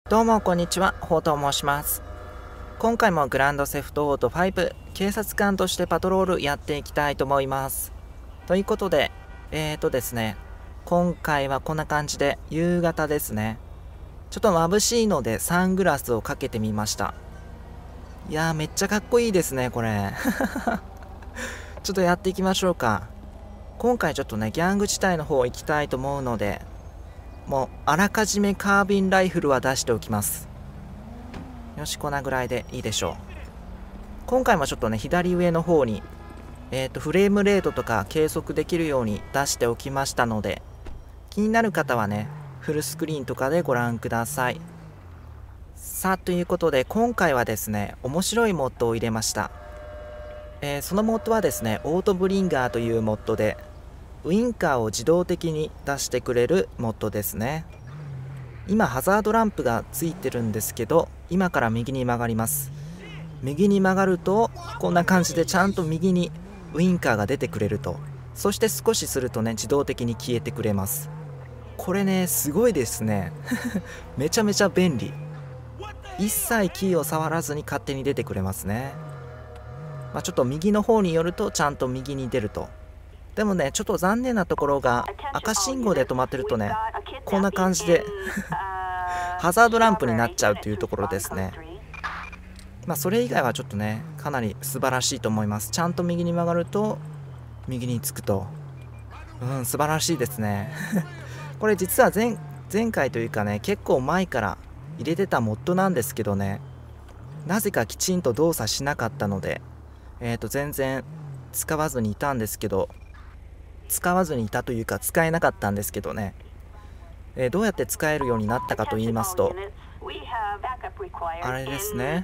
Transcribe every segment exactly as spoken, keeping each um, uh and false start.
どうもこんにちは、ホーと申します。今回もグランドセフトオートファイブ警察官としてパトロールやっていきたいと思います。ということで、えーとですね、今回はこんな感じで夕方ですね。ちょっと眩しいのでサングラスをかけてみました。いやーめっちゃかっこいいですね、これ。ちょっとやっていきましょうか。今回ちょっとね、ギャング地帯の方行きたいと思うので、もうあらかじめカービンライフルは出しておきます。よし、こんなぐらいでいいでしょう。今回もちょっとね、左上の方にえっとフレームレートとか計測できるように出しておきましたので、気になる方はね、フルスクリーンとかでご覧ください。さあ、ということで今回はですね、面白いモッドを入れました。えー、そのモッドはですね、オートブリンガーというモッドで、ウインカーを自動的に出してくれるモッドですね。今ハザードランプがついてるんですけど、今から右に曲がります。右に曲がるとこんな感じでちゃんと右にウインカーが出てくれると。そして少しするとね、自動的に消えてくれます。これね、すごいですね。めちゃめちゃ便利。一切キーを触らずに勝手に出てくれますね。まあ、ちょっと右の方によるとちゃんと右に出ると。でもね、ちょっと残念なところが、赤信号で止まってるとね、こんな感じでハザードランプになっちゃうというところですね。まあそれ以外はちょっとね、かなり素晴らしいと思います。ちゃんと右に曲がると右につくと、うん素晴らしいですね。これ実は 前, 前回というかね、結構前から入れてたモッドなんですけどね、なぜかきちんと動作しなかったので、えっと全然使わずにいたんですけど、使わずにいたというか使えなかったんですけどね、えー、どうやって使えるようになったかと言いますと、あれですね、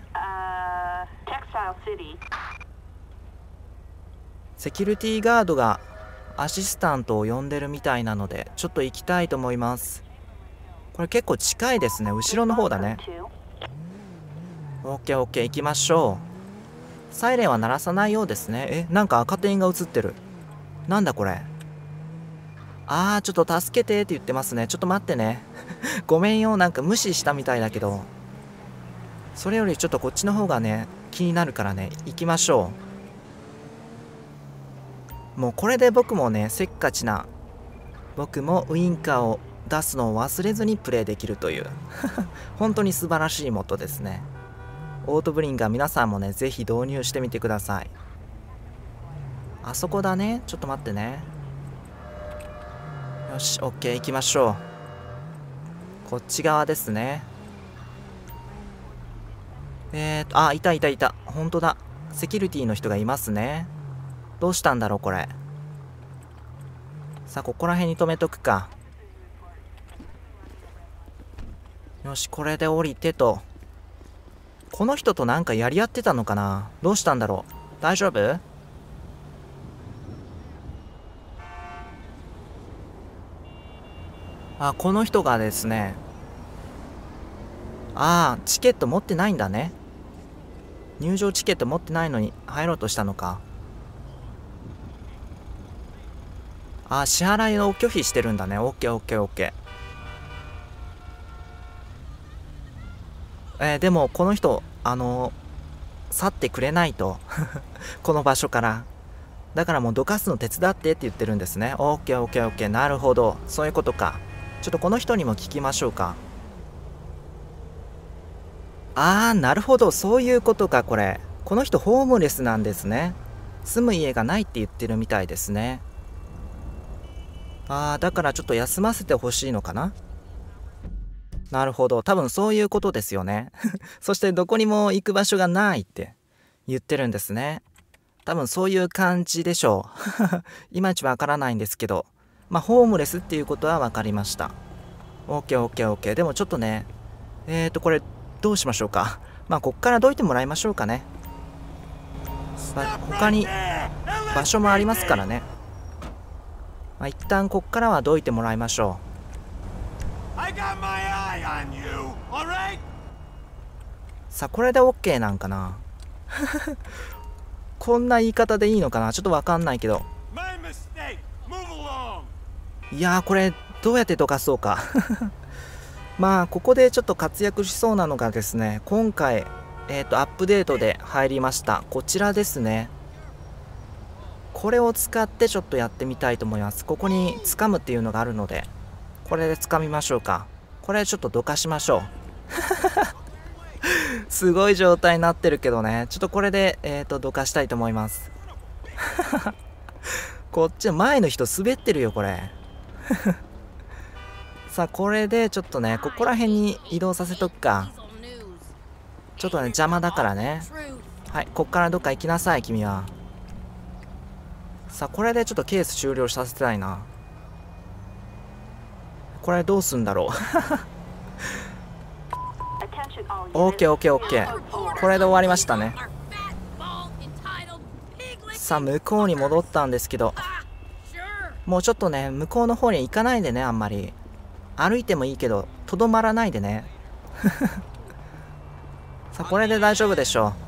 セキュリティガードがアシスタントを呼んでるみたいなので、ちょっと行きたいと思います。これ結構近いですね、後ろの方だね。オッケーオッケー、行きましょう。サイレンは鳴らさないようですね。え、なんか赤点が映ってる。なんだこれ。あー、ちょっと助けてって言ってますね。ちょっと待ってね。ごめんよ、なんか無視したみたいだけど。それよりちょっとこっちの方がね、気になるからね、行きましょう。もうこれで僕もね、せっかちな、僕もウインカーを出すのを忘れずにプレイできるという。本当に素晴らしいモッドですね。オートブリンガー皆さんもね、ぜひ導入してみてください。あそこだね。ちょっと待ってね。よし、オッケー、行きましょう。こっち側ですね。えーと、あ、いたいたいた。ほんとだ。セキュリティの人がいますね。どうしたんだろう、これ。さあ、ここら辺に止めとくか。よし、これで降りてと。この人となんかやり合ってたのかな。どうしたんだろう。大丈夫？あ、この人がですね、ああ、チケット持ってないんだね。入場チケット持ってないのに入ろうとしたのか。ああ、支払いを拒否してるんだね。オッケーオッケーオッケー。えー、でもこの人、あのー、去ってくれないと。この場所から。だからもうどかすの手伝ってって言ってるんですね。オッケーオッケーオッケー。なるほど。そういうことか。ちょっとこの人にも聞きましょうか。あー、なるほど。そういうことか、これ。この人ホームレスなんですね。住む家がないって言ってるみたいですね。あー、だからちょっと休ませてほしいのかな。なるほど。多分そういうことですよね。そしてどこにも行く場所がないって言ってるんですね。多分そういう感じでしょう。いまいちわからないんですけど。まあ、ホームレスっていうことは分かりました。オッケーオッケーオッケー。でもちょっとね、えーと、これ、どうしましょうか。まあ、こっからどいてもらいましょうかね。まあ、他に場所もありますからね。まあ、一旦こっからはどいてもらいましょう。さあ、これで OK なんかな。こんな言い方でいいのかな、ちょっとわかんないけど。いやー、これどうやってどかそうか。 まあここでちょっと活躍しそうなのがですね、今回、えーと、アップデートで入りましたこちらですね。これを使ってちょっとやってみたいと思います。ここに掴むっていうのがあるので、これで掴みましょうか。これちょっとどかしましょうすごい状態になってるけどね、ちょっとこれで、えーと、どかしたいと思いますこっち前の人滑ってるよこれさあこれでちょっとね、ここら辺に移動させとくか。ちょっとね邪魔だからね。はい、こっからどっか行きなさい君は。さあこれでちょっとケース終了させたいな。これどうすんだろうオッケーオッケーオッケー、これで終わりましたね。さあ向こうに戻ったんですけど、もうちょっとね向こうの方に行かないでね。あんまり歩いてもいいけどとどまらないでねさあこれで大丈夫でしょ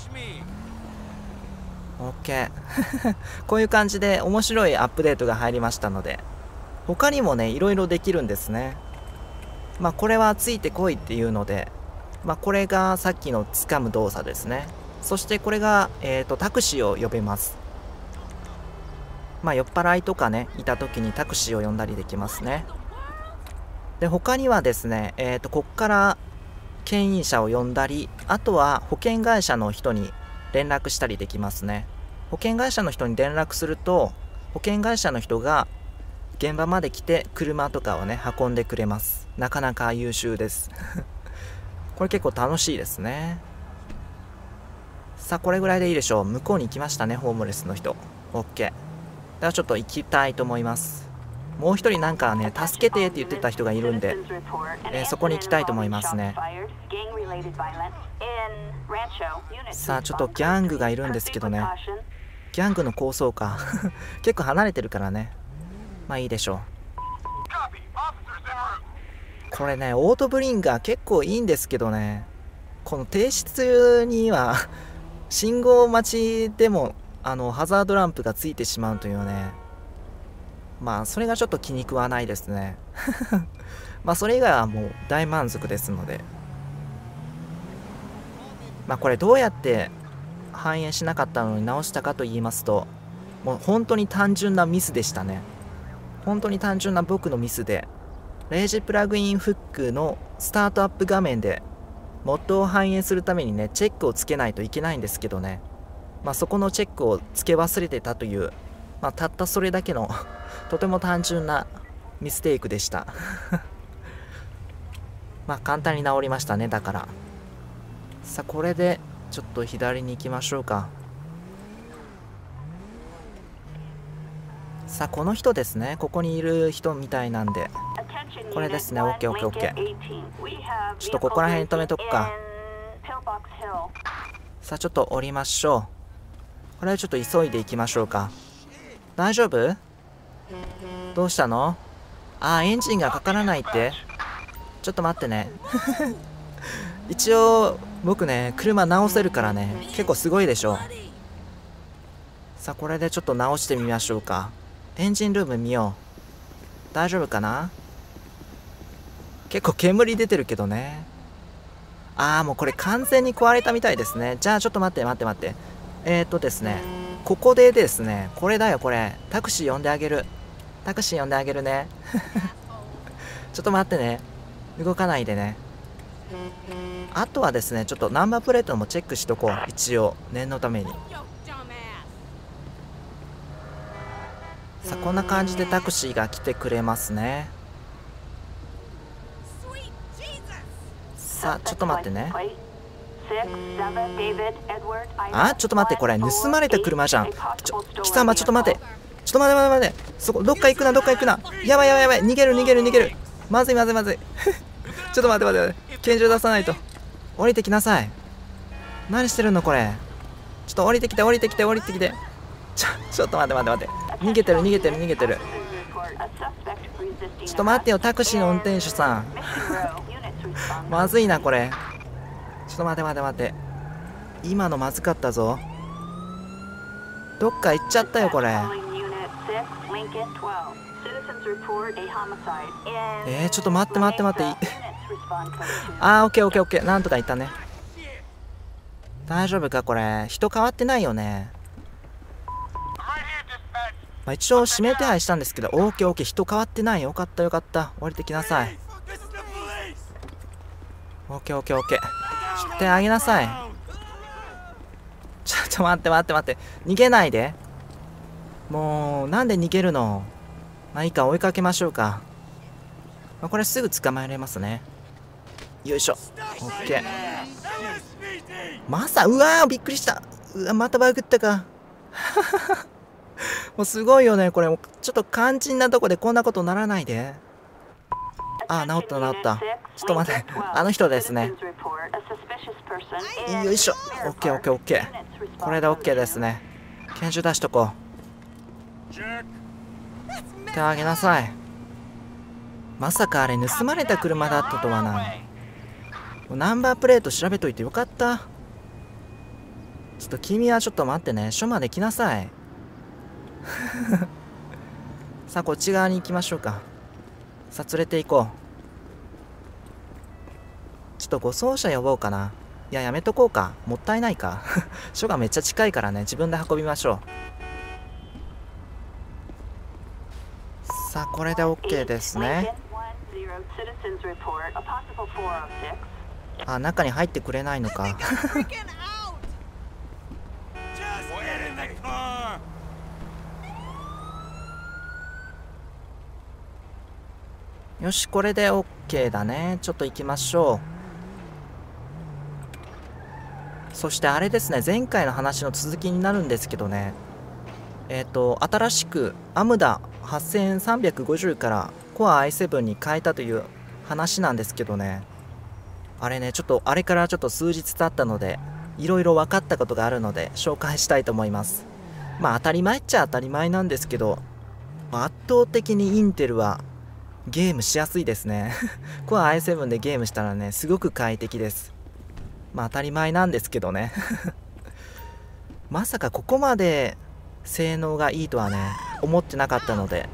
う。 OK こういう感じで面白いアップデートが入りましたので、他にもねいろいろできるんですね。まあこれはついてこいっていうので、まあこれがさっきの掴む動作ですね。そしてこれが、えーと、タクシーを呼べます。まあ酔っ払いとかねいた時にタクシーを呼んだりできますね。で他にはですね、えーとこっから牽引車を呼んだり、あとは保険会社の人に連絡したりできますね。保険会社の人に連絡すると、保険会社の人が現場まで来て車とかをね運んでくれます。なかなか優秀ですこれ結構楽しいですね。さあこれぐらいでいいでしょう。向こうに行きましたねホームレスの人。 OK ではちょっと行きたいと思います。もう一人なんかね助けてって言ってた人がいるんで、えー、そこに行きたいと思いますね。さあちょっとギャングがいるんですけどね、ギャングの構想か結構離れてるからね、まあいいでしょう。これねオートブリンガー結構いいんですけどね、この停止中には信号待ちでもあのハザードランプがついてしまうというね、まあそれがちょっと気に食わないですねまあそれ以外はもう大満足ですので、まあこれどうやって反映しなかったのに直したかと言いますと、もう本当に単純なミスでしたね。本当に単純な僕のミスで、レイジプラグインフックのスタートアップ画面でモッドを反映するためにねチェックをつけないといけないんですけどね、まあそこのチェックをつけ忘れてたという、まあたったそれだけのとても単純なミステイクでしたまあ簡単に治りましたね。だからさあこれでちょっと左に行きましょうか。さあこの人ですね、ここにいる人みたいなんで、これですね。 オーケーオーケーオーケー、 ちょっとここら辺に止めとくか。さあちょっと降りましょう。これはちょっと急いでいきましょうか。大丈夫？どうしたの？あーエンジンがかからないって。ちょっと待ってね一応僕ね車直せるからね、結構すごいでしょ。さあこれでちょっと直してみましょうか。エンジンルーム見よう。大丈夫かな？結構煙出てるけどね。ああもうこれ完全に壊れたみたいですね。じゃあちょっと待って待って待って。えーっとですね、ここでですね、これだよこれ。タクシー呼んであげる。タクシー呼んであげるねちょっと待ってね。動かないでね。あとはですね、ちょっとナンバープレートもチェックしとこう。一応念のために。さあこんな感じでタクシーが来てくれますね。さあちょっと待ってね。あちょっと待って、これ盗まれた車じゃん。ちょ貴様ちょっと待って、ちょっと待って待って待って、そこどっか行くなどっか行くな。やばいやばいやばい、逃げる逃げる逃げる。まずいまずいまずいちょっと待って待って待って、拳銃出さないと。降りてきなさい。何してるのこれ。ちょっと降りてきて降りてきて降りてきて。ちょちょっと待って待って待って、逃げてる逃げてる逃げてる。ちょっと待ってよタクシーの運転手さんまずいなこれ。ちょっと待って待って待って、今のまずかったぞ。どっか行っちゃったよこれ。えー、ちょっと待って待って待って、 あー、オッケーオッケーオッケー。なんとかいったね。大丈夫かこれ。人変わってないよね。まあ、一応指名手配したんですけど、オーケーオーケー。人変わってない。よかったよかった。降りてきなさい。オーケーオーケーオーケー。切ってあげなさい。ちょっと待って待って待って。逃げないで。もう、なんで逃げるの。まあいいか、追いかけましょうか。まあ、これすぐ捕まえられますね。よいしょ。オッケー。まさ、うわー、びっくりした。うわ、またバグったか。もうすごいよね、これ。ちょっと肝心なとこでこんなことならないで。あ、治った治った。ちょっと待って。あの人ですね。よいしょ。オッケーオッケーオッケー。これでオッケーですね。拳銃出しとこう。手あげなさい。まさかあれ盗まれた車だったとはな。ナンバープレート調べといてよかった。ちょっと君はちょっと待ってね。署まで来なさい。さあこっち側に行きましょうか。さあ連れて行こう。ちょっと護送車呼ぼうかな。いややめとこうか。もったいないか。署がめっちゃ近いからね。自分で運びましょう。さあこれで OK ですね。あ、中に入ってくれないのか。よし、これで OK だね。ちょっと行きましょう。そしてあれですね、前回の話の続きになるんですけどね、えっと、新しくアムダはっせんさんびゃくごじゅうから Core アイセブン に変えたという話なんですけどね、あれね、ちょっとあれからちょっと数日経ったので、いろいろ分かったことがあるので紹介したいと思います。まあ当たり前っちゃ当たり前なんですけど、圧倒的にインテルはゲームしやすいですね。Core アイセブン でゲームしたらね、すごく快適です。まあ当たり前なんですけどね。まさかここまで性能がいいとはね、思ってなかったので、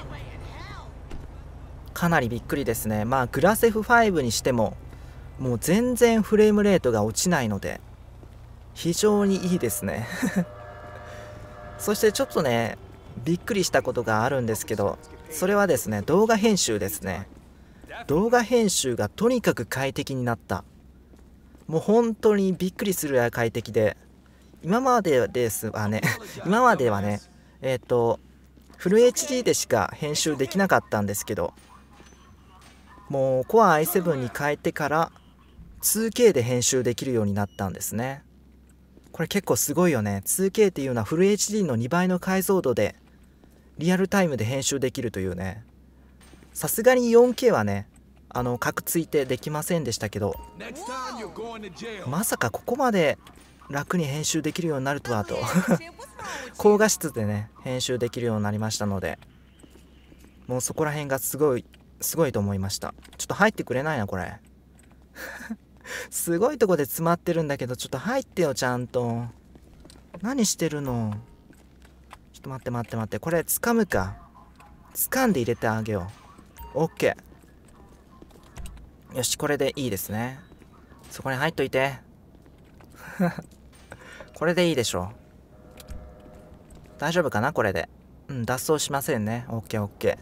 かなりびっくりですね。まあグラセフファイブにしても、もう全然フレームレートが落ちないので、非常にいいですね。そしてちょっとね、びっくりしたことがあるんですけど、それはですね、動画編集ですね。動画編集がとにかく快適になった。もう本当にびっくりするぐらい快適で、今までですはね、今まではね、えっと、フル エイチディー でしか編集できなかったんですけど、もう Core アイセブン に変えてから ツーケー で編集できるようになったんですね。これ結構すごいよね。ツーケー っていうのはフル エイチディー のにばいの解像度でリアルタイムで編集できるというね。さすがに よんケー はね、あの格ついてできませんでしたけど、まさかここまで楽に編集できるようになるとはと。高画質でね編集できるようになりましたので、もうそこら辺がすごいすごいと思いました。ちょっと入ってくれないなこれ。すごいとこで詰まってるんだけど、ちょっと入ってよちゃんと。何してるの。ちょっと待って待って待って、これ掴むか。掴んで入れてあげよう。 OK。 よし、これでいいですね。そこに入っといて。これでいいでしょう。大丈夫かなこれで。うん、脱走しませんね。 OKOK。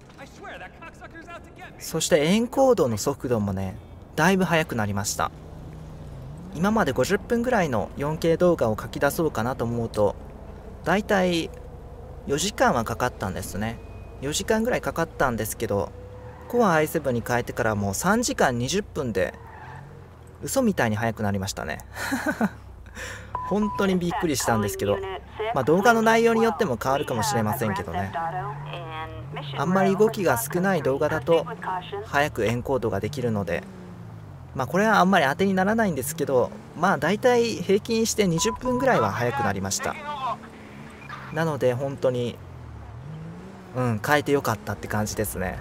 そしてエンコードの速度もね、だいぶ速くなりました。今までごじゅっぷんぐらいの よんケー 動画を書き出そうかなと思うと、だいたいよじかんはかかったんですね。よじかんぐらいかかったんですけど、Core アイセブン に変えてからもうさんじかんにじゅっぷんで嘘みたいに速くなりましたね。本当にびっくりしたんですけど、まあ動画の内容によっても変わるかもしれませんけどね。あんまり動きが少ない動画だと早くエンコードができるので、まあこれはあんまり当てにならないんですけど、まあ大体平均してにじゅっぷんぐらいは早くなりました。なので本当にうん変えてよかったって感じですね。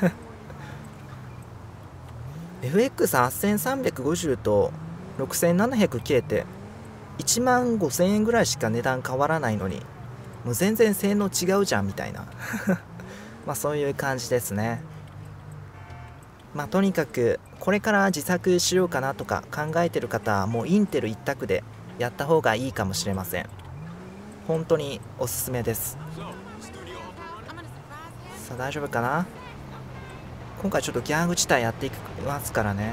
エフエックスはっせんさんびゃくごじゅう と ろくせんななひゃくケー っていちまんごせんえんぐらいしか値段変わらないのに、もう全然性能違うじゃんみたいな。まあそういう感じですね。 まあとにかくこれから自作しようかなとか考えてる方はもうインテル一択でやった方がいいかもしれません。本当におすすめです。さあ大丈夫かな。今回ちょっとギャング地帯やっていきますからね。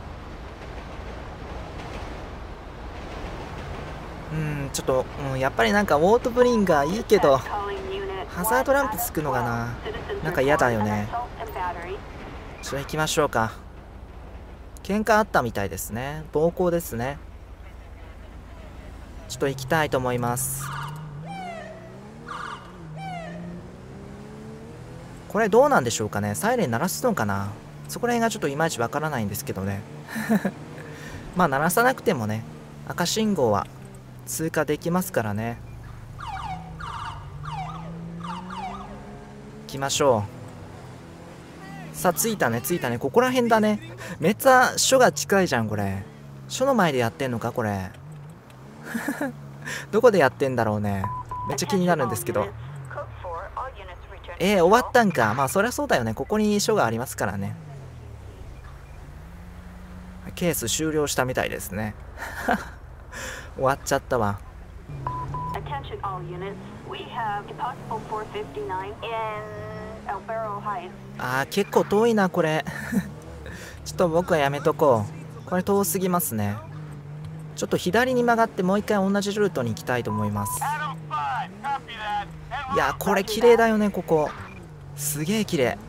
うんちょっと、うん、やっぱりなんかウォートブリンガーいいけどハザードランプつくのがななんか嫌だよね。ちょっと行きましょうか。喧嘩あったみたいですね。暴行ですね。ちょっと行きたいと思います。これどうなんでしょうかね。サイレン鳴らすのかな。そこら辺がちょっといまいちわからないんですけどねまあ鳴らさなくてもね赤信号は通過できますからね。行きましょう。さあ着いたね着いたね。ここら辺だね。めっちゃ署が近いじゃんこれ。署の前でやってんのかこれどこでやってんだろうね。めっちゃ気になるんですけど。えー、終わったんか。まあそりゃそうだよね。ここに署がありますからね。ケース終了したみたいですね終わっちゃったわ。あー結構遠いなこれちょっと僕はやめとこう。これ遠すぎますね。ちょっと左に曲がってもう一回同じルートに行きたいと思います。いやこれ綺麗だよねここ。すげえ綺麗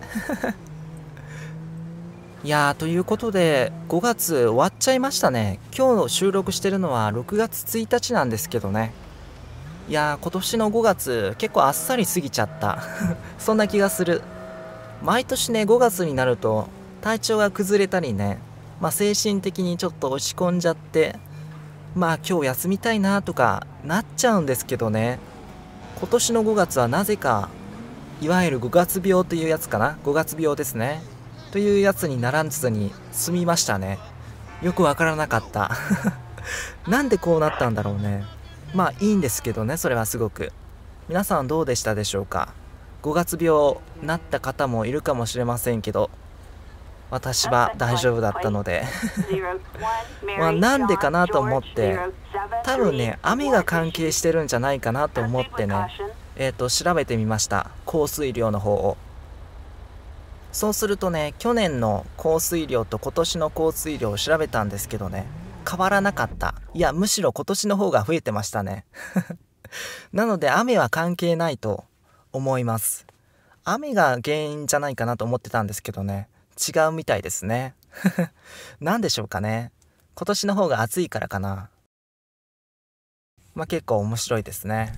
いやーということでごがつ終わっちゃいましたね。今日収録してるのはろくがつついたちなんですけどね。いやー今年のごがつ結構あっさり過ぎちゃったそんな気がする。毎年ねごがつになると体調が崩れたりね、まあ、精神的にちょっと落ち込んじゃってまあ今日休みたいなとかなっちゃうんですけどね。今年のごがつはなぜかいわゆるごがつ病というやつかな。ごがつ病ですねというやつにならずに済みましたね。よくわからなかったなんでこうなったんだろうね。まあいいんですけどねそれはすごく。皆さんどうでしたでしょうか。ごがつ病なった方もいるかもしれませんけど私は大丈夫だったのでまあなんでかなと思って多分ね雨が関係してるんじゃないかなと思ってねえっと調べてみました。降水量の方を。そうするとね去年の降水量と今年の降水量を調べたんですけどね変わらなかった。いやむしろ今年の方が増えてましたねなので雨は関係ないと思います。雨が原因じゃないかなと思ってたんですけどね違うみたいですねなんでしょうかね。今年の方が暑いからかな。まあ結構面白いですね。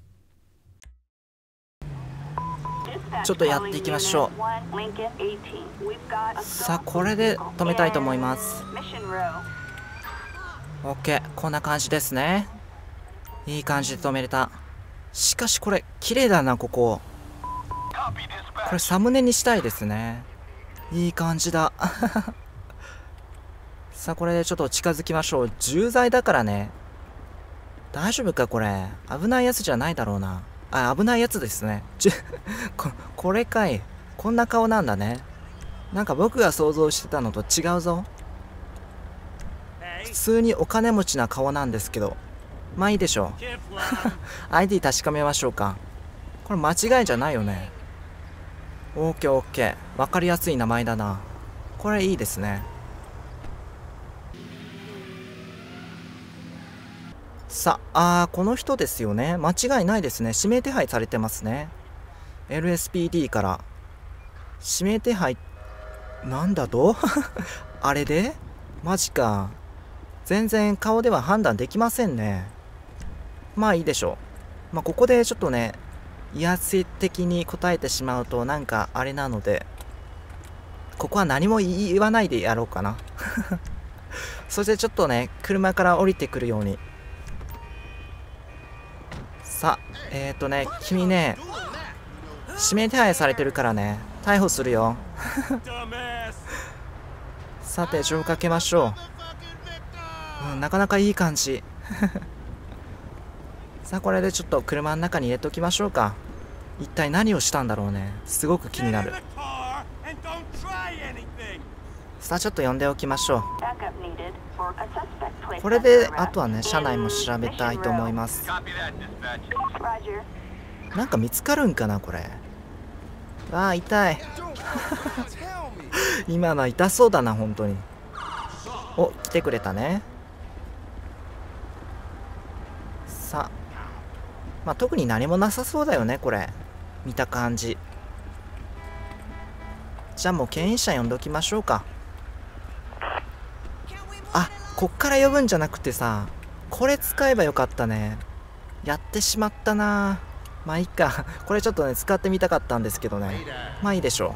ちょっとやっていきましょう。さあこれで止めたいと思います。 OK こんな感じですね。いい感じで止めれた。しかしこれ綺麗だなここ。これサムネにしたいですね。いい感じださあこれでちょっと近づきましょう。重罪だからね。大丈夫かこれ。危ないやつじゃないだろうな。あ危ないやつですねこ, これかい。こんな顔なんだね。なんか僕が想像してたのと違うぞ。普通にお金持ちな顔なんですけどまあいいでしょうアイディー 確かめましょうか。これ間違いじゃないよね。オーケーオーケー分かりやすい名前だな。これいいですね。さあ、あーこの人ですよね。間違いないですね。指名手配されてますね。 エルエスピーディー から指名手配なんだとあれでマジか。全然顔では判断できませんね。まあいいでしょう。まあここでちょっとね威圧的に答えてしまうとなんかあれなのでここは何も言わないでやろうかなそしてちょっとね車から降りてくるように。さあえっ、ー、とね君ね指名手配されてるからね逮捕するよさて錠をかけましょう、うん、なかなかいい感じさあこれでちょっと車の中に入れておきましょうか。一体何をしたんだろうね。すごく気になる。 さあちょっと呼んでおきましょう。これであとはね車内も調べたいと思います。なんか見つかるんかなこれ。あー痛い今の痛そうだな本当に。お、来てくれたね。さあまあ特に何もなさそうだよねこれ見た感じ。じゃあもう牽引車呼んでおきましょうか。あ、こっから呼ぶんじゃなくてさ、これ使えばよかったね。やってしまったな。まあいいか。これちょっとね使ってみたかったんですけどね。まあいいでしょう。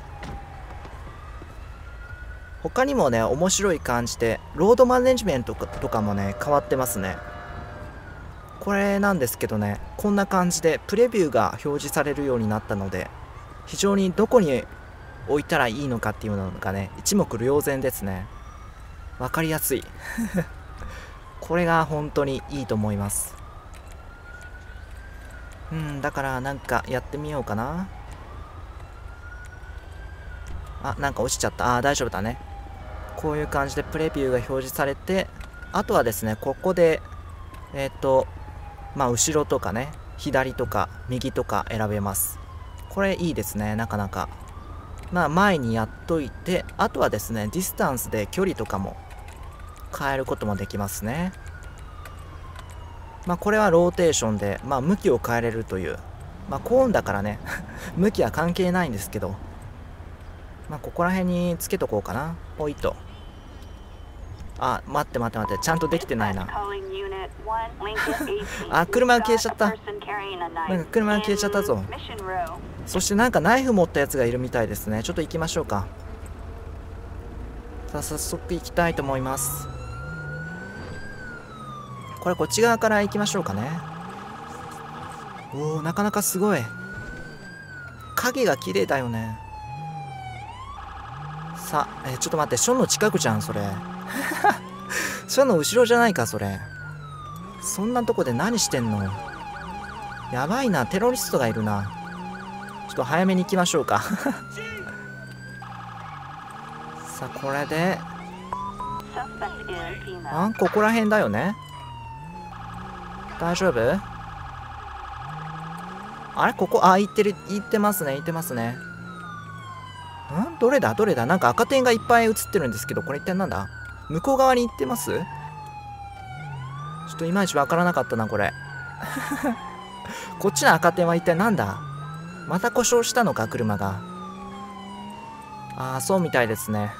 他にもね面白い感じでロードマネジメントとかもね変わってますね。これなんですけどね、こんな感じでプレビューが表示されるようになったので、非常にどこに置いたらいいのかっていうのがね一目瞭然ですね。わかりやすいこれが本当にいいと思います。うん、だからなんかやってみようかな。あ、なんか落ちちゃった。あー大丈夫だね。こういう感じでプレビューが表示されて、あとはですねここでえっとまあ後ろとかね左とか右とか選べます。これいいですね。なかなかまあ前にやっといて、あとはですねディスタンスで距離とかも変えることもできますね。まあこれはローテーションで、まあ、向きを変えれるという、まあコーンだからね向きは関係ないんですけど、まあここら辺につけとこうかな。ポイッと。あ、待って待って待って、ちゃんとできてないなあ、車が消えちゃった。なんか車が消えちゃったぞ。そしてなんかナイフ持ったやつがいるみたいですね。ちょっと行きましょうか。さあ早速行きたいと思います。これこっち側から行きましょうかね。おお、なかなかすごい影が綺麗だよね。さあ、えちょっと待って、ションの近くじゃんそれションの後ろじゃないかそれ。そんなとこで何してんの。やばいな、テロリストがいるな。ちょっと早めに行きましょうかさあこれであここら辺だよね。大丈夫。あれここ、あ行ってる、行ってますね行ってますね。んどれだどれだ。なんか赤点がいっぱい映ってるんですけど、これ一体なんだ。向こう側に行ってます。ちょっといまいちわからなかったなこれこっちの赤点は一体なんだ。また故障したのか車が。ああそうみたいですね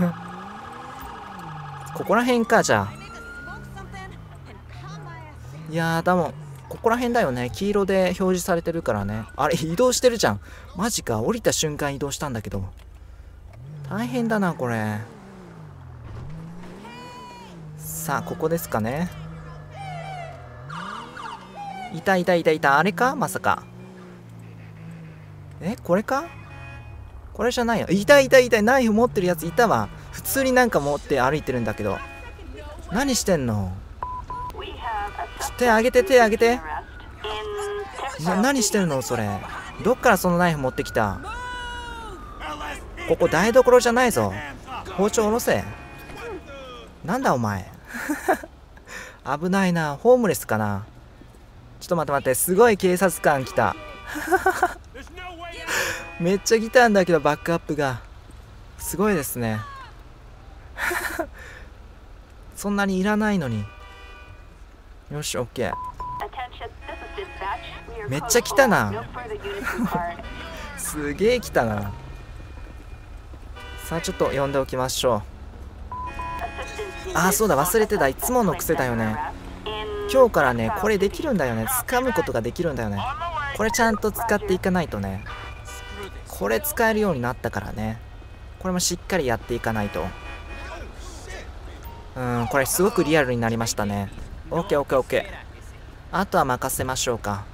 ここら辺か。じゃあいやーだもんここら辺だよね。黄色で表示されてるからね。あれ移動してるじゃん。マジか。降りた瞬間移動したんだけど大変だなこれ。さあここですかね。いたいたいたいた。あれかまさか。えこれか。これじゃないよ。いたいたいた。ナイフ持ってるやついたわ。普通になんか持って歩いてるんだけど。何してんの。手あげて手あげて。な何してるのそれ。どっからそのナイフ持ってきた。ここ台所じゃないぞ。包丁下ろせ。なんだお前危ないな。ホームレスかな。ちょっと待って待って。すごい警察官来ためっちゃ来たんだけどバックアップがすごいですねそんなにいらないのに。よし OK。 めっちゃ来たなすげえ来たな。さあちょっと呼んでおきましょう。あーそうだ忘れてた。いつもの癖だよね。今日からねこれできるんだよね。掴むことができるんだよね。これちゃんと使っていかないとね。これ使えるようになったからね。これもしっかりやっていかないと。うんこれすごくリアルになりましたね。 オーケーオーケーオーケー。 あとは任せましょうか。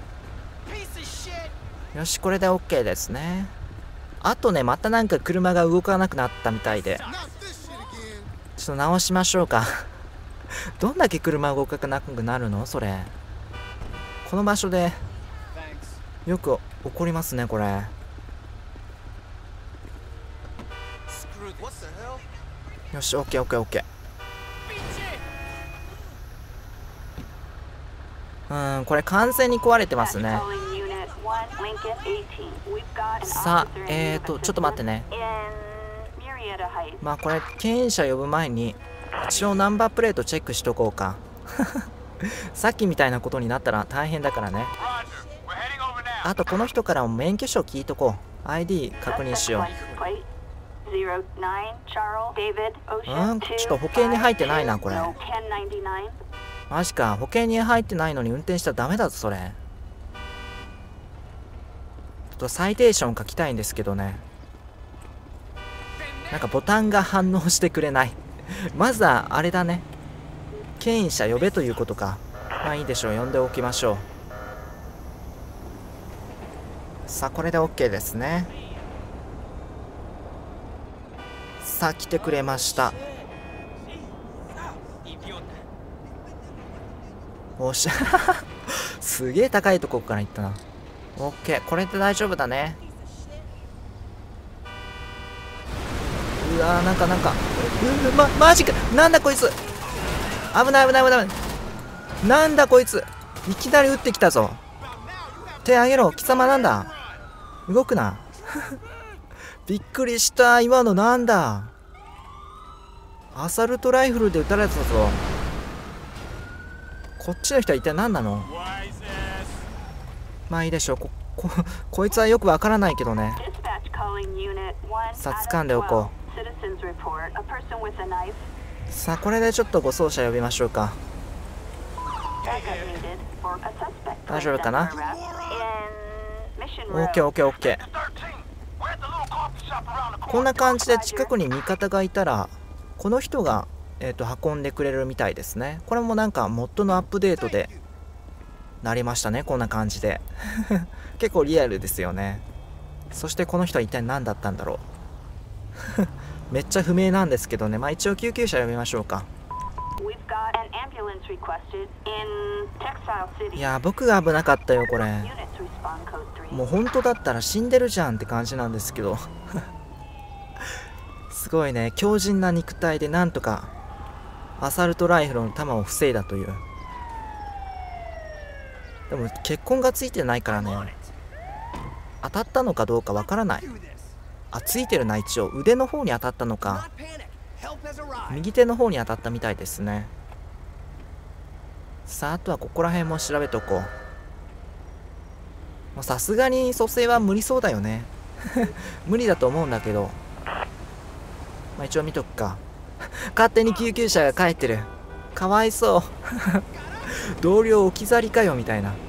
よしこれで OK ですね。あとねまたなんか車が動かなくなったみたいで、ちょっと直しましょうかどんだけ車動かなくなるのそれ。この場所でよく起こりますねこれ。 よし、オッケーオッケーオッケー。うん、これ完全に壊れてますね。さあ、えーと、ちょっと待ってね。まあこれ、牽引車呼ぶ前に、一応ナンバープレートチェックしとこうか。さっきみたいなことになったら大変だからね。あと、この人からも免許証聞いとこう。アイディー 確認しよう。うん、ちょっと保険に入ってないな、これ。マジか、保険に入ってないのに運転したらダメだぞ、それ。ちょっとサイテーション書きたいんですけどね。なんかボタンが反応してくれない。まずは、あれだね。牽引車呼べということか。まあいいでしょう、呼んでおきましょう。さあ、これで OK ですね。さあ、来てくれました。おっしゃすげえ高いとこから行ったな。オッケー、これで大丈夫だね。うわー、なんかなんかうま、マジか、なんだこいつ、危ない危ない危ない、なんだこいつ、いきなり撃ってきたぞ。手上げろ、貴様なんだ、動くな。びっくりした、今のなんだ、アサルトライフルで撃たれたぞ。こっちの人は一体何なの。まあいいでしょう。こここいつはよくわからないけどね。さあ掴んでおこう。さあこれでちょっと護送車呼びましょうか。大丈夫かな。オーケーオーケーオーケー。こんな感じで近くに味方がいたらこの人がえーと運んでくれるみたいですね。これもなんかモッドのアップデートでなりましたね。こんな感じで結構リアルですよね。そしてこの人は一体何だったんだろうめっちゃ不明なんですけどね。まあ一応救急車呼びましょうか。いや僕が危なかったよこれ。もう本当だったら死んでるじゃんって感じなんですけどすごいね、強靭な肉体でなんとかアサルトライフルの弾を防いだという。でも血痕がついてないからね、当たったのかどうかわからない。あ、ついてるな。一応腕の方に当たったのか、右手の方に当たったみたいですね。さああとはここら辺も調べとこう。さすがに蘇生は無理そうだよね無理だと思うんだけど、まあ、一応見とくか勝手に救急車が帰ってる、かわいそう同僚置き去りかよみたいな。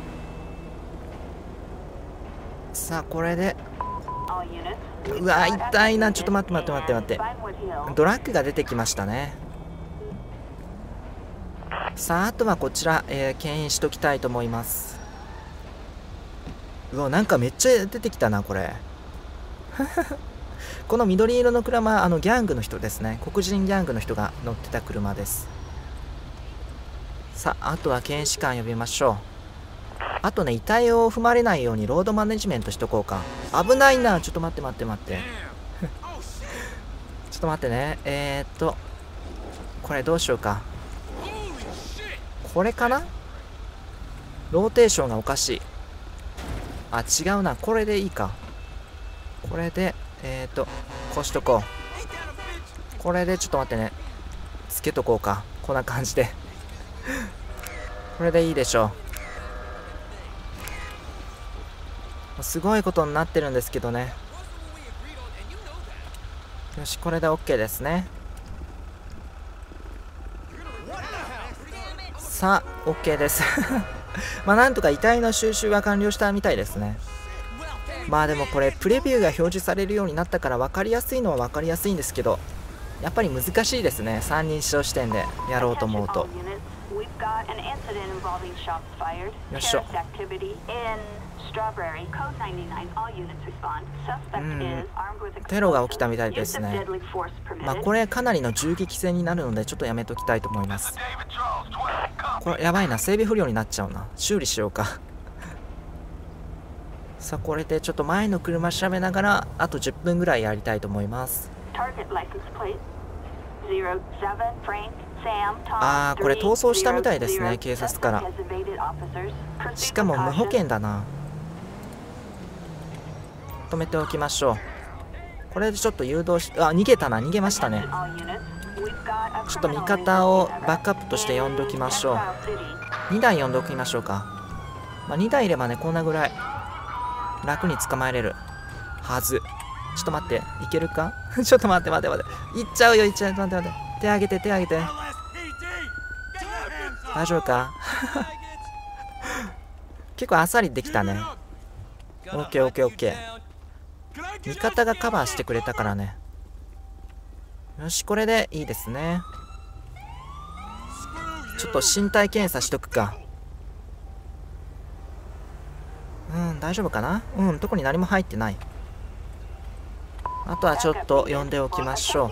さあこれで、うわ痛いな。ちょっと待って待って待って待って、ドラッグが出てきましたね。さああとはこちら、えー、牽引しときたいと思います。うわなんかめっちゃ出てきたなこれこの緑色の車、あのギャングの人ですね。黒人ギャングの人が乗ってた車です。さああとは検視官呼びましょう。あとね、遺体を踏まれないようにロードマネジメントしとこうか。危ないな。ちょっと待って待って待ってちょっと待ってね。えー、っとこれどうしようか。これかな。ローテーションがおかしい。あ違うな、これでいいか。これでえー、っとこうしとこう。これでちょっと待ってね、つけとこうか。こんな感じでこれでいいでしょう。すごいことになってるんですけどね。よしこれで OK ですね。さあ OK ですまあなんとか遺体の収集は完了したみたいですね。まあでもこれプレビューが表示されるようになったから分かりやすいのは分かりやすいんですけど、やっぱり難しいですね。三人称視点でやろうと思うと。よいしょ。うん、テロが起きたみたいですね。まあこれかなりの銃撃戦になるのでちょっとやめときたいと思います。これやばいな、整備不良になっちゃうな。修理しようかさあこれでちょっと前の車調べながらあとじゅっぷんぐらいやりたいと思います。 あー、これ逃走したみたいですね、警察から。しかも無保険だな。止めておきましょう。これでちょっと誘導し、あ、逃げたな、逃げましたね。ちょっと味方をバックアップとして呼んでおきましょう。にだい呼んでおきましょうか。まあ、にだいいればね、こんなぐらい楽に捕まえれるはず。ちょっと待って、いけるかちょっと待って待って待って。いっちゃうよ、いっちゃう。待って待って。手上げて、手上げて。大丈夫か結構あっさりできたね。オッケーオッケーオッケー。味方がカバーしてくれたからね。よし、これでいいですね。ちょっと身体検査しとくか。うん、大丈夫かな。うん、特に何も入ってない。あとはちょっと呼んでおきましょう。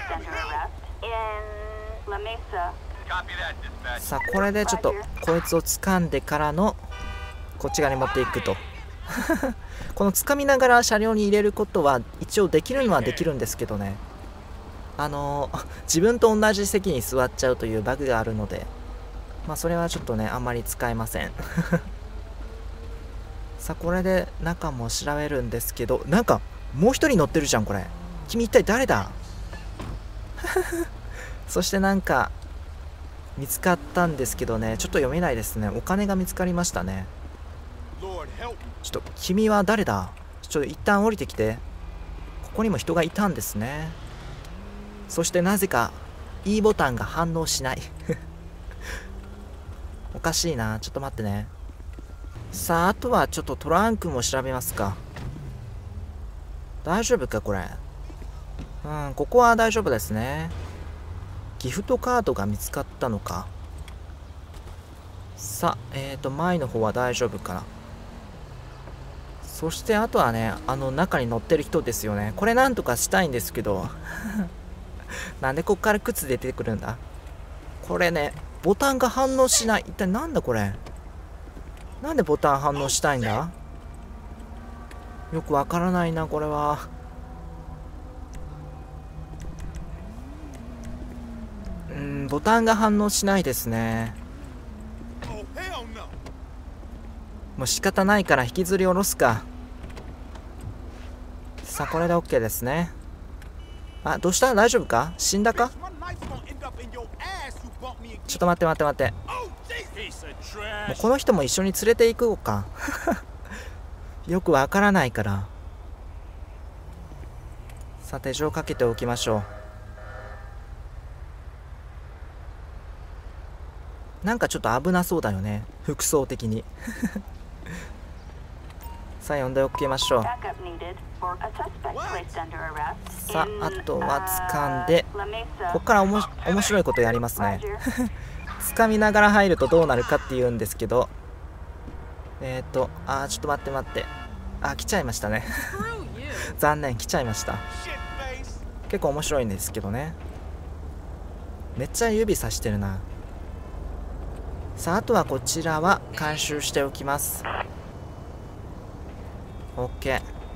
さあ、これでちょっとこいつを掴んでからのこっち側に持っていくとこの掴みながら車両に入れることは一応できるのはできるんですけどね、あのー、自分と同じ席に座っちゃうというバグがあるので、まあそれはちょっとねあんまり使えませんさあ、これで中も調べるんですけど、なんかもう一人乗ってるじゃん。これ君一体誰だそしてなんか見つかったんですけどね、ちょっと読めないですね。お金が見つかりましたね。ちょっと君は誰だ。ちょっと一旦降りてきて。ここにも人がいたんですね。そしてなぜか E ボタンが反応しないおかしいな。ちょっと待ってね。さあ、あとはちょっとトランクも調べますか。大丈夫かこれ。うん、ここは大丈夫ですね。ギフトカードが見つかったのか。さあ、えっと前の方は大丈夫かな。そしてあとはね、あの中に乗ってる人ですよね。これなんとかしたいんですけどなんでこっから靴出てくるんだ。これね、ボタンが反応しない。一体なんだこれ。なんでボタン反応したいんだ。よくわからないなこれは。うん、ボタンが反応しないですね。もう仕方ないから引きずり下ろすか。さあ、これで OK ですね。あ、どうした。大丈夫か。死んだか。ちょっと待って待って待って。もうこの人も一緒に連れて行こうかよくわからないから。さあ、手錠かけておきましょう。なんかちょっと危なそうだよね、服装的にさあ、呼んでおきましょう。さあ、あとは掴んで、ここからおも面白いことやりますね掴みながら入るとどうなるかっていうんですけど、えっとあーちょっと待って待って、あ、来ちゃいましたね残念、来ちゃいました。結構面白いんですけどね。めっちゃ指さしてるな。さあ、あとはこちらは回収しておきます。 OK。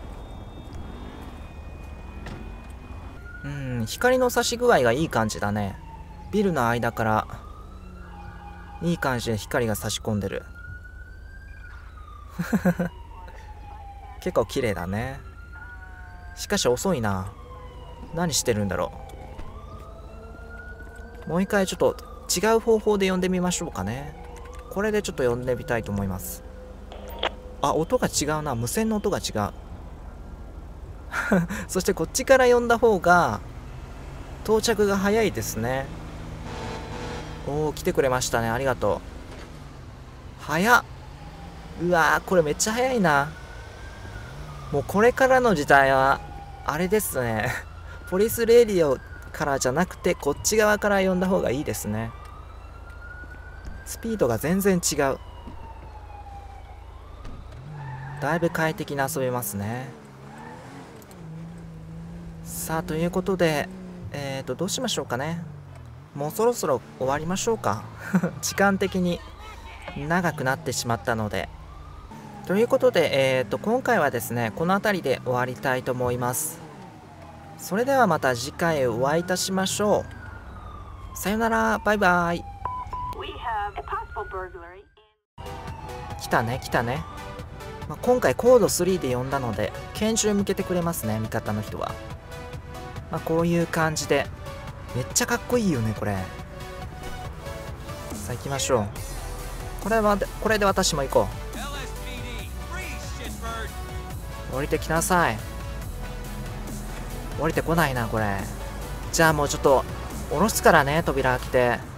うん、光の差し具合がいい感じだね。ビルの間からいい感じで光が差し込んでる結構綺麗だね。しかし遅いな。何してるんだろう。もう一回ちょっと違う方法で呼んでみましょうかね。これでちょっと呼んでみたいと思います。あ、音が違うな。無線の音が違うそしてこっちから呼んだ方が到着が早いですね。おお、来てくれましたね。ありがとう。早っ。うわー、これめっちゃ早いな。もうこれからの時代はあれですねポリスレディオからじゃなくてこっち側から呼んだ方がいいですね。スピードが全然違う。だいぶ快適に遊べますね。さあ、ということでえっとどうしましょうかね。もうそろそろ終わりましょうか時間的に長くなってしまったので。ということで、えー、と今回はですねこの辺りで終わりたいと思います。それではまた次回お会いいたしましょう。 さよなら、バイバイ。来たね来たね。まあ、今回コードスリーで呼んだので拳銃向けてくれますね、味方の人は。まあ、こういう感じでめっちゃかっこいいよねこれ。さあ行きましょう。これはこれで私も行こう。降りてきなさい。降りてこないなこれ。じゃあもうちょっと下ろすからね、扉開けて。